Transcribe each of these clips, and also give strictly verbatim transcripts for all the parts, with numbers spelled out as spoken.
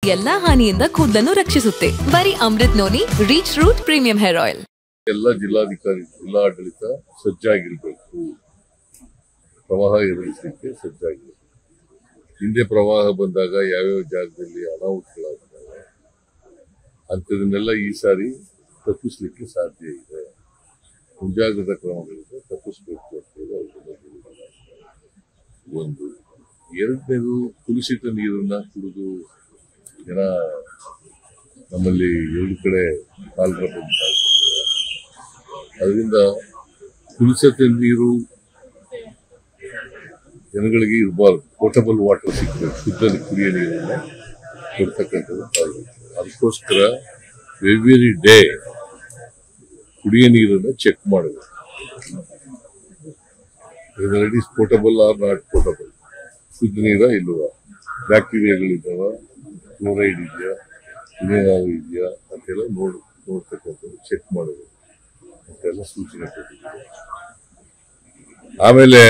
ಎಲ್ಲಾ ಹಾನಿಯಿಂದ ಕೂದಲನ್ನು ರಕ್ಷಿಸುತ್ತೆ. ಬರೀ Amrut noni reach root premium hair oil. ಎಲ್ಲ ಜಿಲ್ಲಾಧಿಕಾರಿ ಜಿಲ್ಲಾಡಳಿತ ಸಜ್ಜಾಗಿರ್ಬೇಕು, ಪ್ರವಾಹ ಎದುರಿಸಲಿಕ್ಕೆ ಸಜ್ಜಾಗಿರ್ಬೇಕು. ಹಿಂದೆ ಪ್ರವಾಹ ಬಂದಾಗ ಯಾವ್ಯಾವ ಜಾಗದಲ್ಲಿ ಅನಾಹುತಗಳಾಗಿದ್ದಾವೆ ಅಂಥದನ್ನೆಲ್ಲ ಈ ಸಾರಿ ತಪ್ಪಿಸ್ಲಿಕ್ಕೆ ಸಾಧ್ಯ ಇದೆ. ಮುಂಜಾಗ್ರತಾ ಕ್ರಮಗಳಿಂದ ತಪ್ಪಿಸ್ಬೇಕು ಅಂತ ಒಂದು. ಎರಡನೇದು, ಕುಲುಷಿತ ನೀರನ್ನ ಕುಡಿದು ಜನ ನಮ್ಮಲ್ಲಿ ಎರಡು ಕಡೆ ಕಾಲರ ಬಂದಿದ್ದಾರೆ. ಅದರಿಂದ ಕುಲುಷಿತ ನೀರು ಜನಗಳಿಗೆ ಇರಬಾರ್ದು. ಪೋರ್ಟಬಲ್ ವಾಟರ್ ಸಿಗಬೇಕು, ಶುದ್ಧ ಕುಡಿಯೋ ನೀರನ್ನ ಕೊಡ್ತಕ್ಕಂಥದ್ದು. ಅದಕ್ಕೋಸ್ಕರ ಎವ್ರಿ ಡೇ ಕುಡಿಯೋ ನೀರನ್ನು ಚೆಕ್ ಮಾಡಬೇಕು. Whether it is portable or not portable, ಶುದ್ಧ ನೀರ ಇಲ್ವಾ, ಬ್ಯಾಕ್ಟೀರಿಯಾಗಳಿದ್ದಾವ, ಕ್ಲೋರೈಡ್ ಇದೆಯಾ, ಇನ್ನೇನಾದ್ರು ಇದೆಯಾ ಅಂತೆಲ್ಲ ನೋಡ್ ನೋಡ್ತಕ್ಕಂಥದ್ದು ಚೆಕ್ ಮಾಡಬೇಕು ಅಂತೆಲ್ಲ ಸೂಚನೆ ಕೊಟ್ಟಿದ್ದಾರೆ. ಆಮೇಲೆ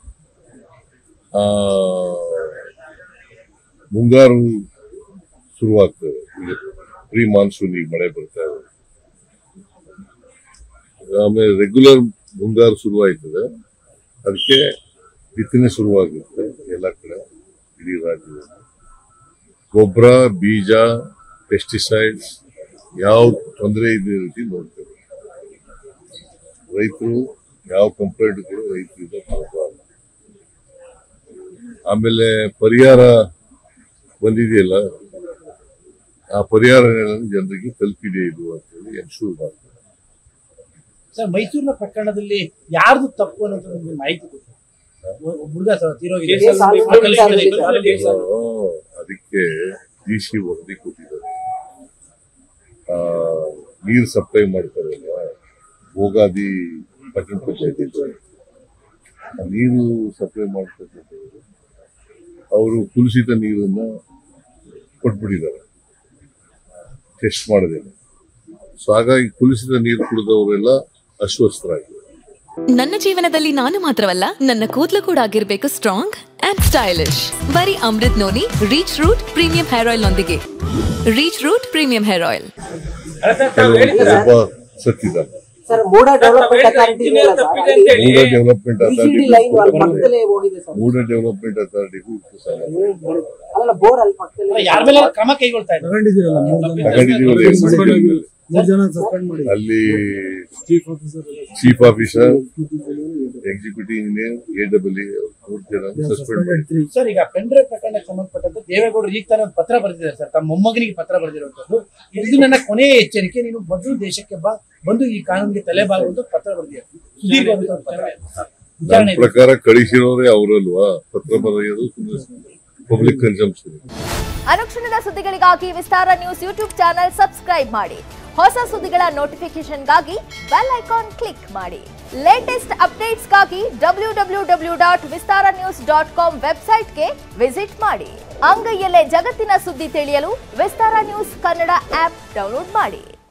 ಆ ಮುಂಗಾರು ಶುರುವಾಗ್ತದೆ. ಈಗ ಪ್ರೀ ಮಾನ್ಸೂನ್ ಈಗ ಮಳೆ ಬರ್ತಾ ಇದೆ. ಆಮೇಲೆ ರೆಗ್ಯುಲರ್ ಮುಂಗಾರು ಶುರುವಾಯ್ತದೆ, ಅದಕ್ಕೆ ಬಿತ್ತನೆ ಶುರುವಾಗುತ್ತೆ ಎಲ್ಲ ಕಡೆ ಇಡೀ ರಾಜ್ಯದಲ್ಲಿ. ಗೊಬ್ಬರ, ಬೀಜ, ಪೆಸ್ಟಿಸೈಡ್ಸ್ ಯಾವ ತೊಂದರೆ ಇದೇ ರೀತಿ ನೋಡ್ತೇವೆ. ರೈತರು ಯಾವ ಕಂಪ್ಲೇಂಟ್ ಕೂಡ ರೈತರಿಂದ ಬರಬಾರ್ದು. ಆಮೇಲೆ ಪರಿಹಾರ ಬಂದಿದೆಯಲ್ಲ, ಆ ಪರಿಹಾರ ಜನರಿಗೆ ತಲುಪಿದೆ ಇದು ಅಂತೇಳಿ ಎನ್ಶೂರ್ ಮಾಡ್ತಾರೆ. ಸರ್, ಮೈಸೂರಿನ ಪ್ರಕರಣದಲ್ಲಿ ಯಾರ್ದು ತಪ್ಪು ಅನ್ನೋದು ನಿಮಗೆ ಮಾಹಿತಿ ಕೊಟ್ಟು ಅದಕ್ಕೆ ಡಿ ಸಿ ವರದಿ ಕೊಟ್ಟಿದ್ದಾರೆ. ನೀರು ಸಪ್ಲೈ ಮಾಡ್ತಾರಲ್ಲ ಭೋಗಾದಿ ಪಟ್ಟಣ ಪಂಚಾಯತಿ, ನೀರು ಸಪ್ಲೈ ಮಾಡ್ತಕ್ಕಂಥವ್ರು ಅವರು ಕುಲುಷಿತ ನೀರನ್ನ ಕೊಟ್ಬಿಟ್ಟಿದ್ದಾರೆ ಟೆಸ್ಟ್ ಮಾಡದೇನೆ. ಸೊ ಹಾಗಾಗಿ ಕುಲುಷಿತ ನೀರು ಕುಡಿದವರೆಲ್ಲ ಅಸ್ವಸ್ಥರಾಗಿದ್ದಾರೆ. ನನ್ನ ಜೀವನದಲ್ಲಿ ನಾನು ಮಾತ್ರವಲ್ಲ, ನನ್ನ ಕೂದಲು ಕೂಡ ಆಗಿರ್ಬೇಕು ಸ್ಟ್ರಾಂಗ್ ಅಂಡ್ ಸ್ಟೈಲಿಶ್. ಬರೀ Amrut noni reach root premium hair oil ನೊಂದಿಗೆ. Reach root premium hair oil ಸತ್ತಿದ್ದಾರೆ. MUDA development authority MUDA development authority MUDA development ಅಥಾರಿಟಿಗೂ ಅಲ್ಲ ಬೋರ್ ಅಲ್ಲಿ ಪಕ್ಕದಲ್ಲಿ ಯಾರ ಮೇಲೆ ಕ್ರಮ ಕೈಗೊಳ್ತಾ ತಗೊಂಡಿದ್ದೀವಿ. ಅಲ್ಲಿ chief officer, executive engineer, A W ಮೂರು ಜನ ಸಸ್ಪೆಂಡ್ ಮಾಡಿ. ಸರ್, ಈಗ ಪೆಂಡ್ರೈವ್ ಪ್ರಕರಣಕ್ಕೆ ಸಂಬಂಧಪಟ್ಟಂತೆ ದೇವೇಗೌಡರು ಈಗ ತಾನೇ ಪತ್ರ ಬರೆದಿದ್ದಾರೆ ಸರ್, ತಮ್ಮ ಮೊಮ್ಮಗನಿಗೆ ಪತ್ರ ಬರೆದಿರುವಂತದ್ದು. ಇದು ನನ್ನ ಕೊನೆಯ ಎಚ್ಚರಿಕೆ, ನೀನು ಬಂದು ದೇಶಕ್ಕೆ ಬಾ, ಬಂದು ಈ ಕಾನೂನಿಗೆ ತಲೆಬಾಗುವಂತ ಪತ್ರ ಬರೆದಿದ್ದಾರೆ. ನನ್ನ ಪ್ರಕಾರ ಕಳಿಸಿರೋರೇ ಅವರಲ್ವಾ ಪತ್ರ ಬರೆಯೋದು, ಪಬ್ಲಿಕ್ ಕನ್ಸಂಪ್ಷನ್. ಅನುಕ್ಷಣದ ಸುದ್ದಿಗಳಿಗಾಗಿ Vistara news YouTube channel subscribe ಮಾಡಿ. ಹೊಸ ಸುದ್ದಿಗಳ ನೋಟಿಫಿಕೇಶನ್ಗಾಗಿ ಬೆಲ್ ಐಕಾನ್ ಕ್ಲಿಕ್ ಮಾಡಿ. ಲೇಟೆಸ್ಟ್ ಅಪ್ಡೇಟ್ಸ್ಗಾಗಿ W W W dot Vistara news dot com ವೆಬ್ಸೈಟ್ಗೆ ವಿಸಿಟ್ ಮಾಡಿ. ಅಂಗೈಯಲ್ಲೇ ಜಗತ್ತಿನ ಸುದ್ದಿ ತಿಳಿಯಲು Vistara news Kannada app download ಮಾಡಿ.